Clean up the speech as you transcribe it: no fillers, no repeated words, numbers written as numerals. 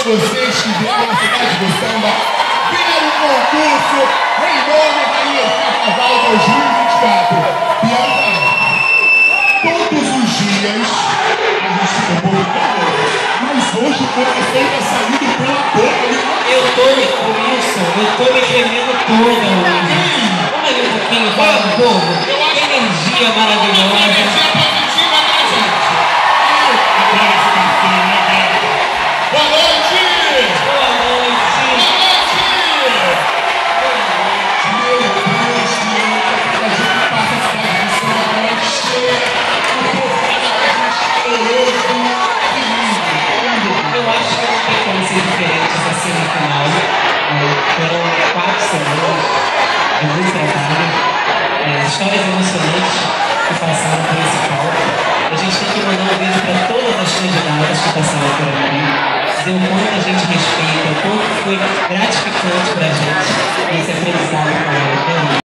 vocês que vieram na Cidade do Samba, vieram o concurso Rainha Carnaval 2024. Bianca, todos os dias a gente fica um pouco calor, mas hoje o coração está saindo pela boca. Eu tô me tremendo toda hoje. Vamos ali um pouquinho, fala do povo. Que energia maravilhosa. Boa noite! Boa noite! Meu Deus, a gente passa a cidade do Samba agora cheia, Eu acho que não tem como ser diferente essa semifinal. Foram 4 semanas de muito trabalho, histórias emocionantes que passaram por esse palco. A gente tem que mandar um beijo para todas as candidatas que passaram por aqui, dizer o quanto a gente respeita, o quanto foi gratificante para a gente esse aprendizado com ela.